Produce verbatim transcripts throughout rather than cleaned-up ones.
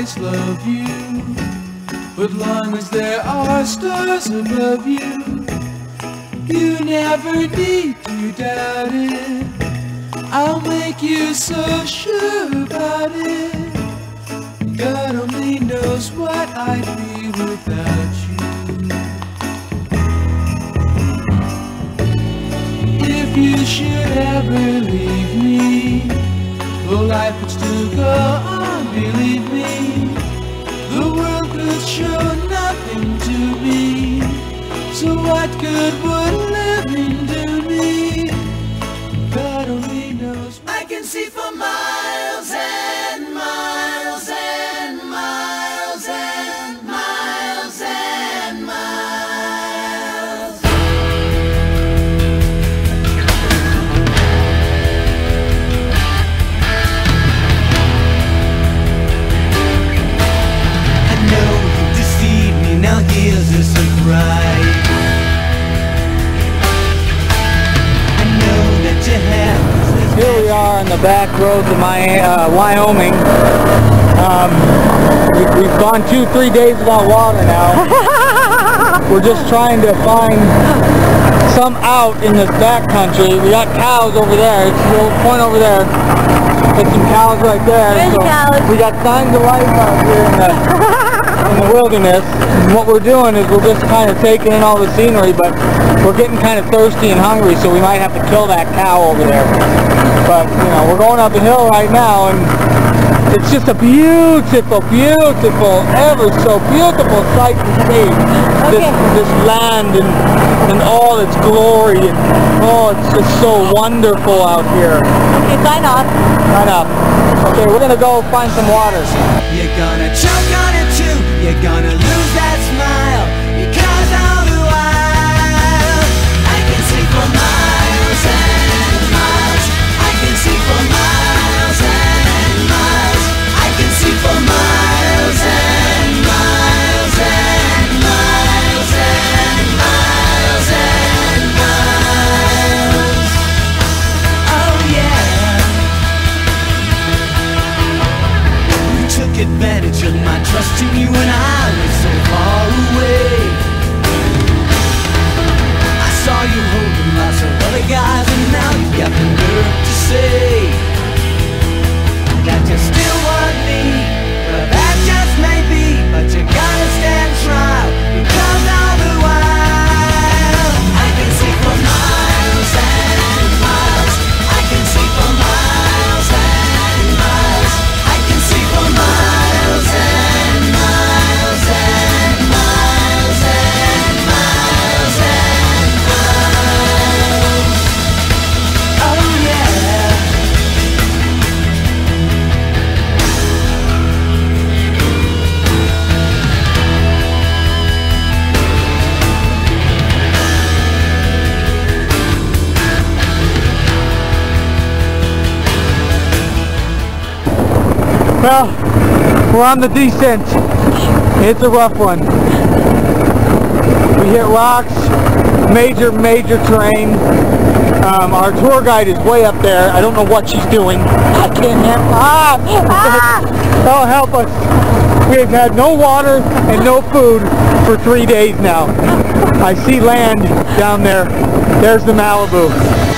always love you, but long as there are stars above you, you never need to doubt it. I'll make you so sure about it. God only knows what I'd be without you. If you should ever leave me, well, life would still go on, believe me. The world could show nothing to me, so what good would living do me? God only knows. I can see for miles and miles and miles and miles and miles. I know you deceived me, now here's a surprise. I know that you have. Here we are on the back roads of my, uh, Wyoming. Um, we, we've gone two, three days without water now. We're just trying to find some out in this back country. We got cows over there. It's a little point over there. There's some cows right there. So we got signs of life out here in the, in the wilderness. And what we're doing is we're just kind of taking in all the scenery, but we're getting kind of thirsty and hungry, so we might have to kill that cow over there. But, you know, we're going up a hill right now, and it's just a beautiful, beautiful, ever so beautiful sight to see. This, Okay. this land and, and all its glory. And, oh, it's just so wonderful out here. Okay, sign off. Sign up. Okay, we're going to go find some water. You're gonna choke on it too. You're gonna lose that smile, because all the while I can see for miles and miles. I can see for miles and miles. I can see for miles and miles and miles and miles and miles. Oh yeah. You took advantage of my trust in you when I was so far away. I saw you holding lots of other guys, and now you got the nerve to say that you still want me. Well, that just may be, but you gotta stand trial, because all the while I can see for miles and miles. I can see for miles and miles. I can see for miles and miles and miles and miles and miles. Oh yeah. Well, we're on the descent. It's a rough one. We hit rocks, major, major terrain. Um, our tour guide is way up there. I don't know what she's doing. I can't help. Ah! Ah! Oh, help us. We have had no water and no food for three days now. I see land down there. There's the Malibu.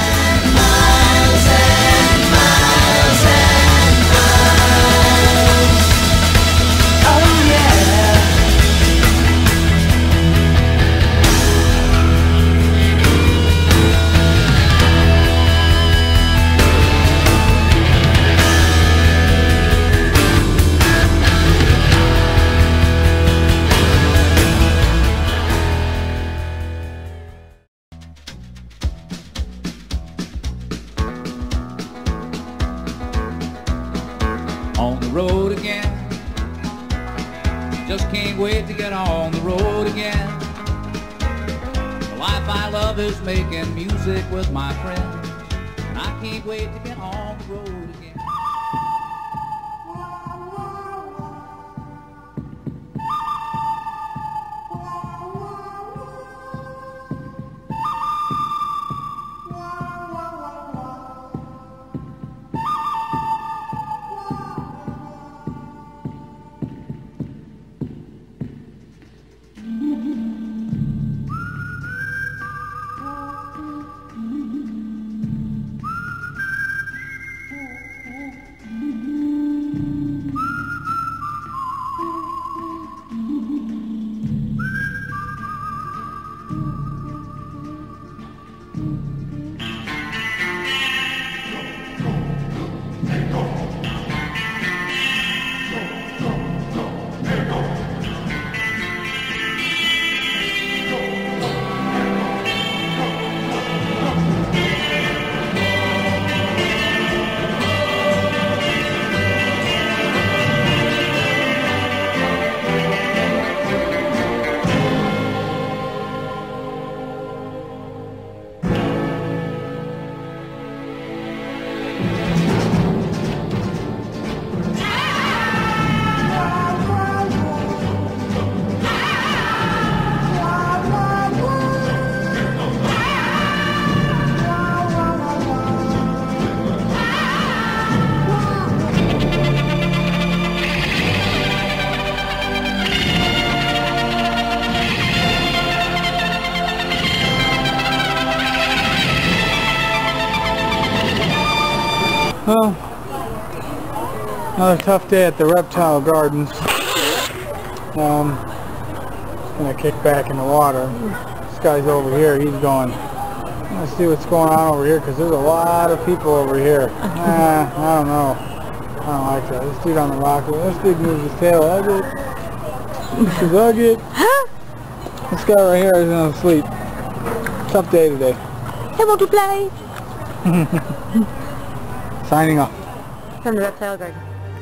On the road again. Just can't wait to get on the road again. The life I love is making music with my friends, and I can't wait to get on the road again. Well, another tough day at the reptile gardens. Um, just gonna kick back in the water. This guy's over here. He's going. Let's see what's going on over here because there's a lot of people over here. Nah, I don't know. I don't like that. This dude on the rock. This dude moves his tail. Hug it. This is hug it. This guy right here is gonna sleep. Tough day today. Hey, want to play? Signing off. From the reptile garden.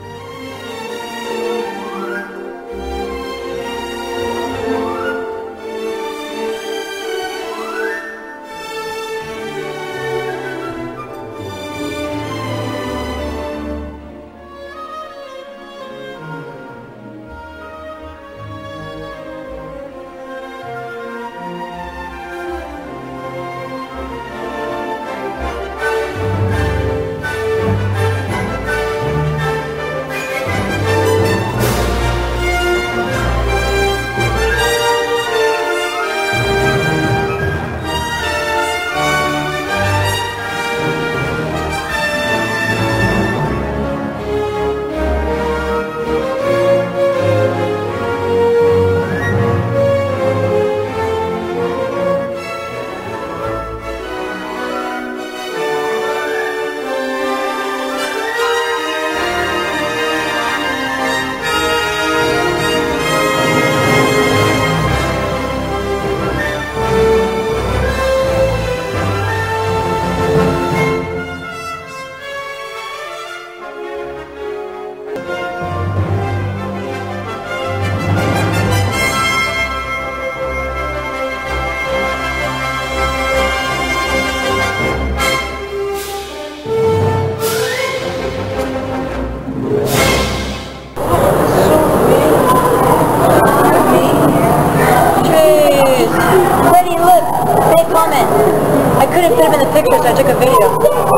I couldn't put him in the picture, so I took a video.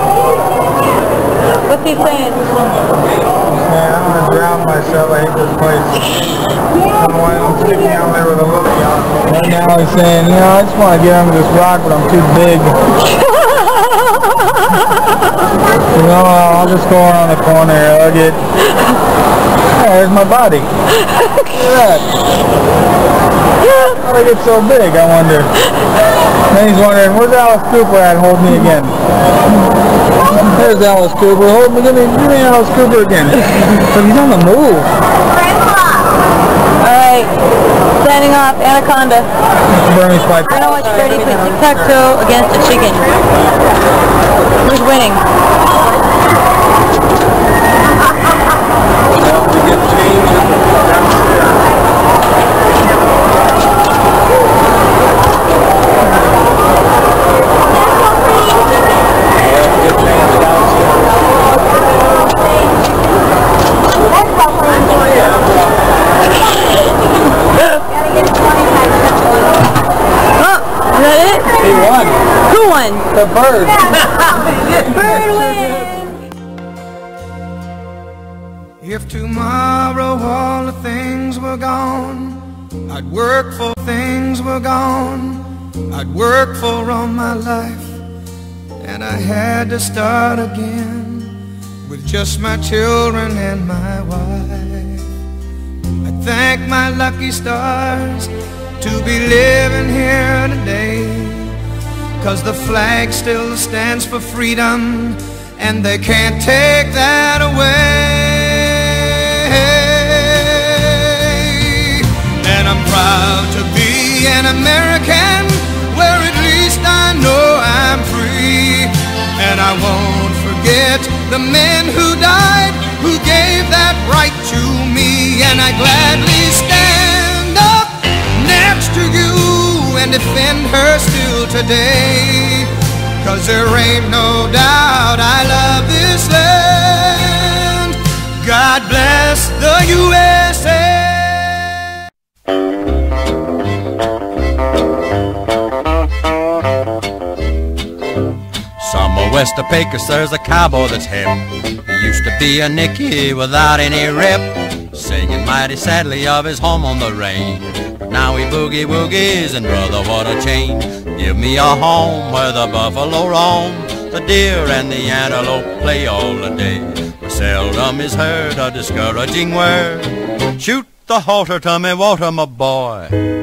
What's he saying? Man, I'm gonna drown myself. I hate this place. I don't want him sticking out there with a lily on. Right now he's saying, you know, I just want to get under this rock, but I'm too big. You know, I'll just go around the corner, hug it. Oh, there's my body. Look at that. How did I get so big, I wonder? Then he's wondering, where's Alice Cooper at? Hold me again. There's Alice Cooper. Hold me, give me, give me Alice Cooper again. But he's on the move. Alright, standing off, Anaconda. Burmese pipe. I know what's ready for tic-tac-toe against a chicken. Who's winning? The bird. Bird wins. If tomorrow all the things were gone, I'd work for things were gone. I'd work for all my life, and I had to start again with just my children and my wife. I thank my lucky stars to be living here today, 'cause the flag still stands for freedom, and they can't take that away. And I'm proud to be an American, where at least I know I'm free. And I won't forget the men who died, who gave that right to me. And I gladly stand up next to you and defend her still today, 'cause there ain't no doubt I love this land. God bless the U S A. Somewhere west of Pecos there's a cowboy that's hip. He used to be a Nicky without any rip, singing mighty sadly of his home on the range. Now he boogie woogies, and brother, what a change. Give me a home where the buffalo roam, The deer and the antelope play all the day, but seldom is heard a discouraging word. Shoot the halter to me water, my boy.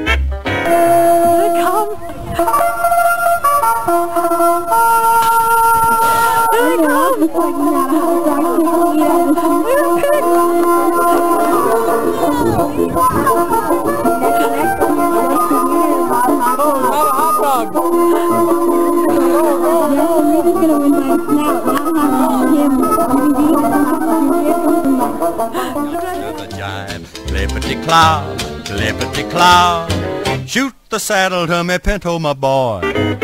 The jive, clippity-clop, clippity-clop. Shoot the saddle to me pinto, my boy.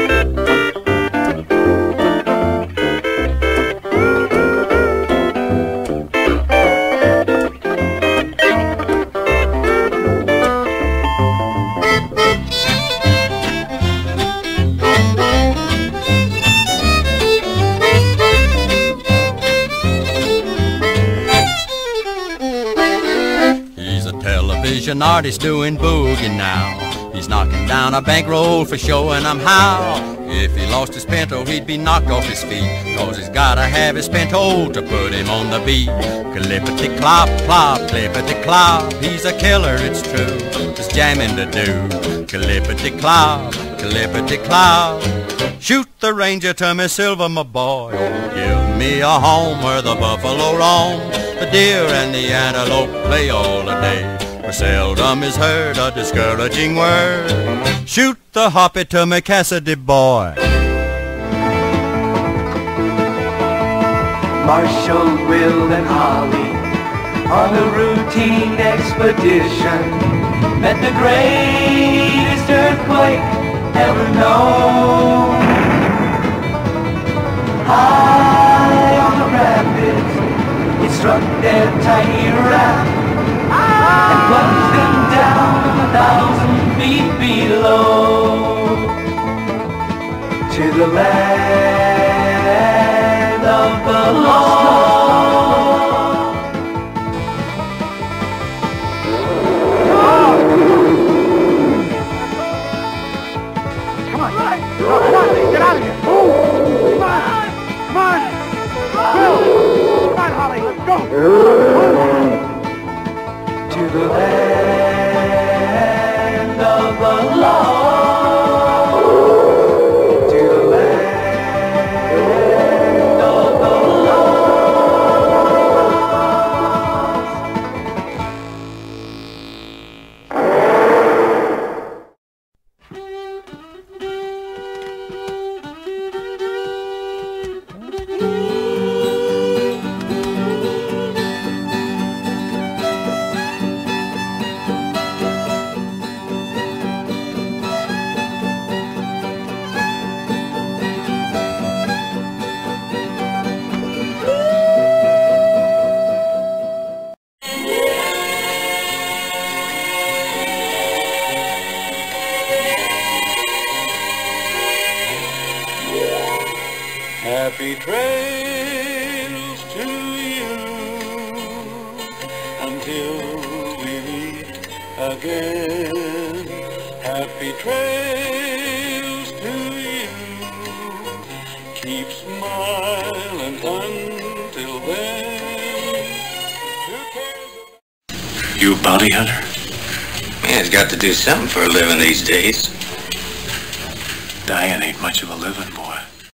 Television artist doing boogie now. He's knocking down a bankroll for showing 'em how. If he lost his pinto, he'd be knocked off his feet, 'cause he's gotta have his pinto to put him on the beat. Clippity-clop, clop, clippity-clop. He's a killer, it's true. There's jamming to do. Clippity-clop, clippity-clop. Shoot the ranger to me silver, my boy. Oh, give me a home where the buffalo roam. The deer and the antelope play all the day, for seldom is heard a discouraging word. Shoot the hoppy to me Cassidy, boy. Marshall, Will, and Holly on a routine expedition met the greatest earthquake ever known. High on the rapids, it struck their tiny raft and plunged them down a thousand feet below to the land of the lost. Come on, come on, get out of here! Come on, come on, Will, come on, Holly, let's go! To the land of the lost, to the land of the Happy trails to you until we meet again. Happy trails to you. Keep smiling until then. Who cares about... You a bounty hunter? Man's got to do something for a living these days. Dying ain't much of a living, boy.